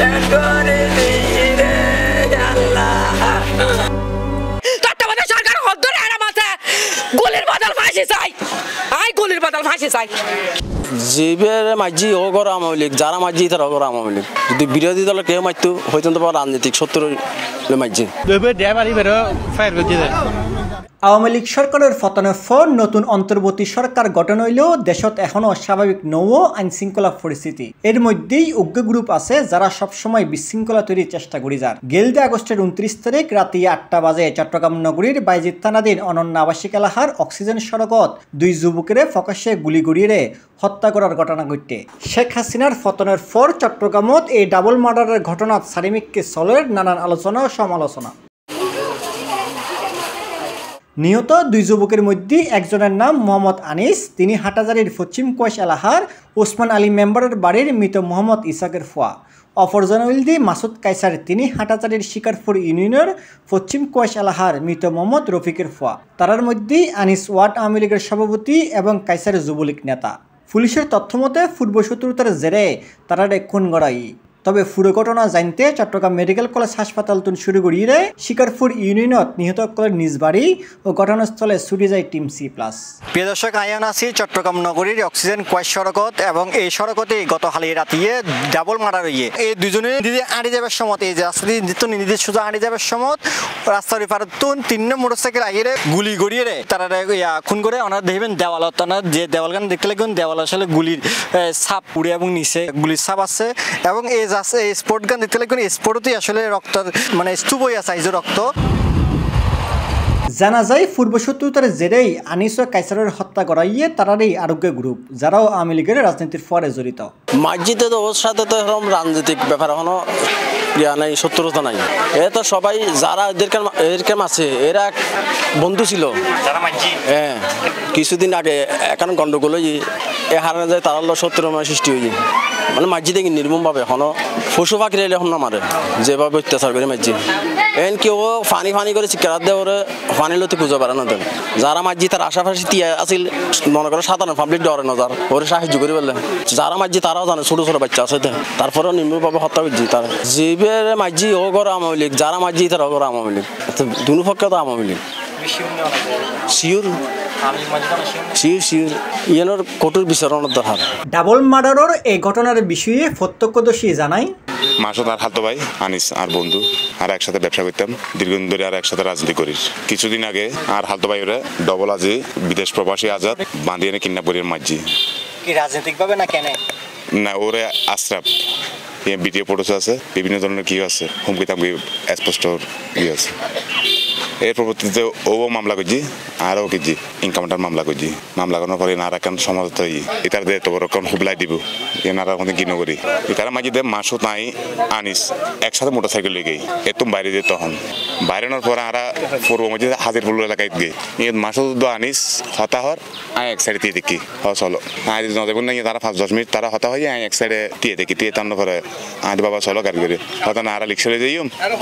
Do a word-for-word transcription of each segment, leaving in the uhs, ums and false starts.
তত্ত্বাবধায়ক সরকার হদ্দরে আরাম আছে গুলির বদল ফাঁসি চাই আই গুলির বদল ফাঁসি চাই জিবের মাঝি ও ঘর আওয়ামী লীগ যারা মাঝি তারা ঘর আওয়ামী লীগ যদি বিরোধী দলের কেউ মারতো হয়তো রাজনৈতিক সত্তর মাঝি আওয়ামী লীগ সরকারের পতনের পর নতুন অন্তর্বর্তী সরকার গঠন হইলেও দেশত এখনো স্বাভাবিক নৌ আইন শৃঙ্খলা পরিস্থিতি এর মধ্যেই উগ্র গ্রুপ আছে যারা সবসময় বিশৃঙ্খলা তৈরির চেষ্টা করে যার গেলদে আগস্টের উনত্রিশ তারিখ রাতে আটটা বাজে চট্টগ্রাম নগরীর বাইজিৎ থানাধীন অনন্য আবাসিক এলাকার অক্সিজেন সড়কত দুই যুবকের প্রকাশ্যে গুলি গড়িয়ে হত্যা করার ঘটনা ঘটে শেখ হাসিনার পতনের পর চট্টগ্রামত এই ডাবল মার্ডারের ঘটনাত সারিমিককে চলের নানান আলোচনা ও সমালোচনা নিহত দুই যুবকের মধ্যে একজনের নাম মোহাম্মদ আনিস তিনি হাটাজারির পশ্চিম কোয়েশ এলাকার ওসমান আলী মেম্বারের বাড়ির মৃত মোহাম্মদ ইসাকের ফুয়া অপরজন উলদি মাসুদ কাইসার তিনি হাটাজারির শিকারপুর ইউনিয়নের পশ্চিম কোয়েশ এলাকার মৃত মোহাম্মদ রফিকের ফুয়া তারার মধ্যে আনিস ওয়ার্ড আওয়ামী লীগের সভাপতি এবং কাইসার যুবলীগ নেতা পুলিশের তথ্য মতে পূর্ব শত্রুতার জেরে তারারে খুন গড়াই তবে পুরো ঘটনা জানতে চট্টগ্রাম মেডিকেল কলেজ হাসপাতাল তুন শুরু করিয়ে শিকারপুর ইউনিয়নত নিহত কলের নিজ বাড়ি ও ঘটনাস্থলে ছুটে যায় টিম সি প্লাস প্রিয় দর্শক আয়ান আছি চট্টগ্রাম নগরীর অক্সিজেন কোয়েশ সড়কত এবং এই সড়কতে গত হালি রাতিয়ে ডাবল মার্ডার হইয়ে এই দুজনে দিদি আড়ি যাবার সময় এই যে রাস্তা দিয়ে নিজের সোজা আড়ি যাবার সময় রাস্তার এপারে তুন তিন মোটর সাইকেল আগে গুলি গড়িয়ে তারা খুন করে ওনারা দেখবেন দেওয়ালত ওনার যে দেওয়ালগান দেখতে লাগবেন দেওয়াল আসলে গুলির ছাপ পুড়ে এবং নিচে গুলির ছাপ আছে এবং এই স্পোর্ট গান দেখতে লাগবেন স্পোর্টতেই আসলে রক্ত মানে স্তূপ হইয়া সাইজ রক্ত জানা যায় পূর্ব শত্রুতার জেরেই আনিস ও কাইসারের হত্যা করাইয়ে তারারই আরোগ্য গ্রুপ যারাও আওয়ামী লীগের রাজনীতির পরে জড়িত মাঝিতে তো ওর সাথে তো এরকম রাজনৈতিক ব্যাপার এখনো ইয়া নাই শত্রুতা নাই এ তো সবাই যারা এদেরকে এদেরকে আছে এরা বন্ধু ছিল হ্যাঁ কিছুদিন আগে এখন গন্ডগোল হয়ে এ হারানো যায় তার শত্রু সৃষ্টি হয়ে মানে মাঝি দেখি নির্মমভাবে এখনো পশু পাখি এলে এখন না মারে যেভাবে অত্যাচার করে মাঝি এন কেউ ফানি ফানি করে চিকার দেয় ওরে ফানি লতে পুজো পারে না দেন যারা মাঝি তার আশাপাশি তিয়া আছিল মনে করে সাধারণ পাবলিক ডরে না যার ওরে সাহায্য করে বললে যারা মাঝি তারাও জানে ছোট ছোট বাচ্চা আছে তারপরেও নির্মমভাবে হত্যা করছি তার জিবের মাঝি ও ঘর আওয়ামী লীগ যারা মাঝি তারা ঘর আওয়ামী লীগ দুনো পক্ষে তো Awami League sure sure sure ইয়ানোর কঠোর বিচারণের দরকার ডাবল মার্ডারের এই ঘটনার বিষয়ে প্রত্যক্ষদর্শী জানাই মাসুদ আর হালতো ভাই আনিস আর বন্ধু আর একসাথে ব্যবসা করতাম দীর্ঘদিন ধরে আর একসাথে রাজনীতি করি কিছুদিন আগে আর হালতো ভাই ওরা ডবল আজি বিদেশ প্রবাসী আজাদ বাঁধিয়ে কিডন্যাপ করিয়ে মাঝি কি রাজনৈতিক ভাবে না কেন না ওরে আশ্রাপ ভিডিও ফটোস আছে বিভিন্ন ধরনের কি আছে হুমকি তামকি স্পষ্ট ইয়ে আছে এর পরবর্তীতে ও মামলা করছি আরও কেজি ইনকামটার মামলা করছি মামলা করার পরে এনারা কেন সমাজ এটার দিয়ে তোর কোন হুবলাই দিব এনারা কোনো কিনো করি এটারা মাঝে দিয়ে মাসও নাই আনিস একসাথে মোটর সাইকেল লেগে এত বাইরে দিয়ে তখন বাইরে নেওয়ার পরে আরা পূর্ব মধ্যে হাজিরপুর এলাকায় গিয়ে ইয়ে মাসও তো আনিস হতা হর আয় এক সাইডে দিয়ে দেখি হ চলো আয় নদেবুন না তারা পাঁচ দশ মিনিট তারা হতা হয়ে আয় এক সাইডে দিয়ে দেখি দিয়ে তার পরে আজ বাবা চলো গাড়ি করে হতা না আরা লিখছে যাই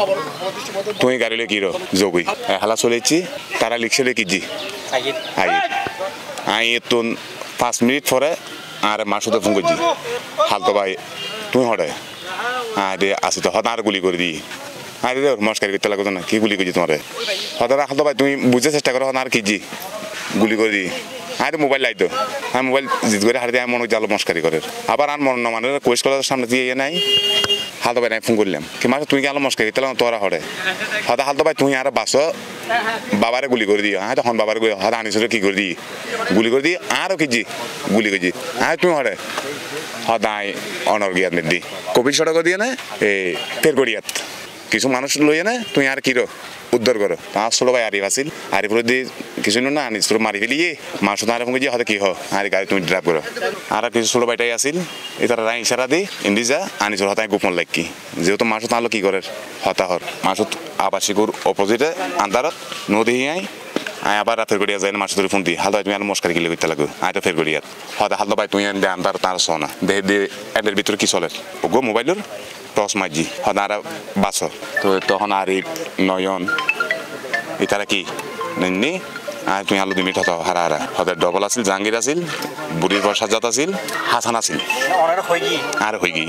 তুই গাড়ি লে কিরো যোগই হালা চলেছি তারা লিখছে কিজি আই আই তো পাঁচ মিনিট পরে আর মাসুতে ফোন করছি হালতো ভাই তুই হরে আরে আসি তো হঠাৎ আর গুলি করে দিই আরে নমস্কার করতে লাগতো না কি গুলি করছি তোমার হঠাৎ হালতো ভাই তুমি বুঝতে চেষ্টা করো আর কিজি গুলি করে দিই আরে মোবাইল লাইতো হ্যাঁ মোবাইল জিত করে হারিয়ে মনে জালো মস্কারি করে আবার আর মনে না মানে কোয়েস কলেজের সামনে দিয়ে ইয়ে নাই হালতো ভাই নাই ফোন করলাম কি মাসে তুই গেলো মস্কারি তাহলে তোরা হরে হঠাৎ হালতো ভাই তুই আর বাসো বাবারে গুলি করে দিও হ্যাঁ তখন বাবার গুলি হঠাৎ আনিস কি করে দিই গুলি করে দিই আরও কিজি গুলি করছি হ্যাঁ তুমি হরে হদাই অনর গিয়াত দি কবির সড়ক দিয়ে না এই ফের গড়িয়াত কিছু মানুষ লইয়ে না তুই আর কিরো উদ্ধার করো পাঁচ ষোলো ভাই আরিফ আসিল আরিফুর দিয়ে কিছু না আনিস তোর মারি ফেলিয়ে মাসুদ আরে ফোন হয়তো কি হয় আর গাড়ি তুমি ড্রাইভ করো আর কিছু ষোলো ভাইটাই আসিল এটার রায় ইশারা দিই ইন্দি যা আনিস হতায় গোপন লাগ কি যেহেতু মাসুদ আনলো কি করে হতাহর মাসুদ আবাসিকুর অপোজিটে আন্দারত নদী আই আই আবার ফের গড়িয়া যায় না মাসুদ ফোন দিই হালতো তুমি আর মস্কারি গিলে করতে লাগো আয় তো ফের গড়িয়াত হয়তো হালতো ভাই তুই আন্দার তার শোনা দেহ দিয়ে এদের ভিতরে কি চলে ওগো মোবাইলের টস মাঝি হদারা বাস তো তখন আরিফ নয়ন এটারা কি নেননি আর তুমি আলু দিমি হতো হারা হারা হদের ডবল আছিল জাহাঙ্গীর আছিল বুড়ির পর সাজাত আছিল হাসান আছিল আর হয়ে গিয়ে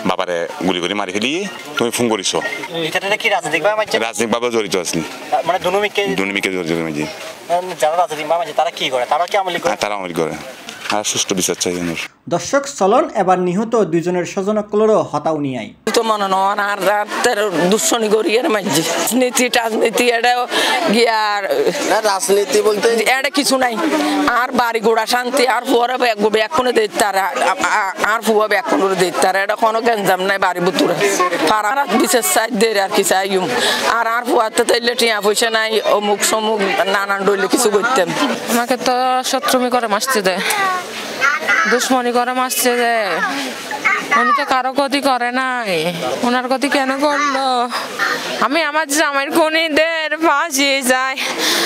বাবারে গুলি করে মারি ফেলি তুমি ফোন করিছো এটা কি রাজনৈতিকভাবে মাঝে রাজনৈতিকভাবে জড়িত আছেন মানে দুনুমিকে দুনিমিকে জড়িত মাঝে যারা রাজনৈতিকভাবে মাঝে তারা কি করে তারা কি আমলি করে তারা আমলি করে আর সুষ্ঠু বিচার চাই মানুষ দর্শক চলন এবার নিহত দুইজনের স্বজনকলরও হতাও নিয়াই তো মনে নন আর রাতের দুঃসনি করিয়ার মাঝে নীতি রাজনীতি এটা গিয়ার রাজনীতি বলতে এটা কিছু নাই আর বাড়ি গোড়া শান্তি আর ফুয়ারা ব্যাকুনে দিতে তার আর ফুয়া ব্যাকুনে দিতে তার এটা কোনো গেঞ্জাম নাই বাড়ি বুতুরে পাড়ার বিশেষ সাইড দের আর কি চাইম আর আর ফুয়াতে তাইলে টিয়া পয়সা নাই অমুক সমুক নানান ডইলে কিছু করতাম আমাকে তো শত্রুমি করে মাসতে দেয় দুশ্মনী করে মাসতে দেয় উনি তো কারো ক্ষতি করে নাই ওনার ক্ষতি কেন করলো আমি আমার জামাইয়ের খুনিদের ফাঁসি যাই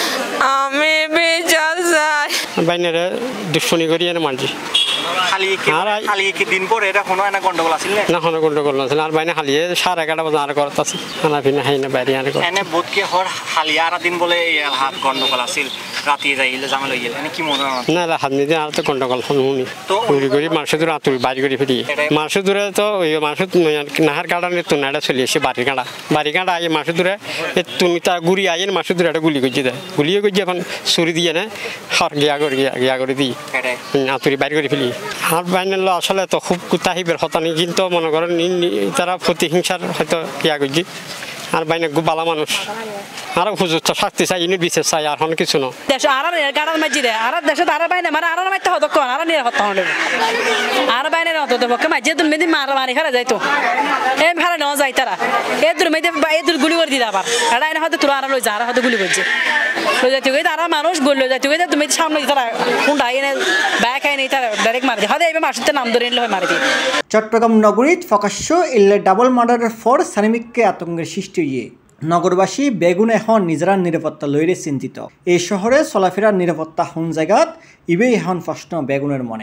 আমি বিচার যাই বাইনারে দুশ্মনী করি এনে মারছি খালি কি খালি কি দিন পরে এটা কোনো না গন্ডগোল আছিল না না কোনো গন্ডগোল আছে আর বাইনা খালিয়ে সাড়ে এগারোটা বাজে আর করতে আছে খানা পিনা হাই না বাইরে আর এনে বোধকে হর খালি আর দিন বলে এই হাত গন্ডগোল আছিল রাতে যাইলে জামাল হইল এনে কি মনে হয় না হাত নিতে আর তো গন্ডগোল শুনি উড়ি করি মাংস দূরে আতুরি বাড়ি করে ফিরি মাংস দূরে তো ওই মাংস নাহার কাটা নিয়ে তুনাটা চলে এসে বাড়ি কাঁটা বাড়ি কাঁটা আগে মাংস দূরে তুমি তা গুড়ি আইন মাংস দূরে একটা গুলি করছি দেয় গুলিয়ে করছি এখন ছুরি দিয়ে না হর গিয়া করে গিয়া গিয়া করে দিই আতুরি বাড়ি করে ফেলি আর বাইনাল আসলে তো খুব কুতাহিবের হতানি কিন্তু মনে করেন তারা প্রতিহিংসার হয়তো ইয়া করছি আর বাইনা বালা মানুষ আরো হুজুর শাস্তি চাই ইনি বিশেষ চাই আর হন কিছু না দেশ আর গাড়ার মাঝি রে আর দেশে আর বাইনে মানে আর মাইতে হতো কোন আর নিয়ে হতো হলে আর বাইনে হতো তো বকে মাঝে তুমি মেদি মার মারি ফেলা যাইতো এম ফেলা ন যাই তারা এ দূর মেদি এ দূর গুলি করে দিতে আবার এটা এনে হয়তো তোরা আর লই যা আর হয়তো গুলি করছে লই যাইতে গই তারা মানুষ গোল লই যাইতে গই তুমি সামনে তারা কোনটা এনে ব্যাক আইনে তারা ডাইরেক্ট মারি দিয়ে হয়তো এই মাসুতে নাম ধরে নিলে মারি দিয়ে চট্টগ্রাম নগরীত প্রকাশ্য ইল্লে ডাবল মার্ডারের পর সানিমিককে আতঙ্কের সৃষ্টি হয়ে নগরবাসী বেগুন এখন নিজেরা নিরাপত্তা লইরে চিন্তিত এই শহরে চলাফেরার নিরাপত্তা হন জায়গাত ইবেই এখন প্রশ্ন বেগুনের মনে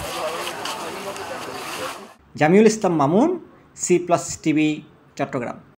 Jamiul Islam Mamun C plus TV Chittagong.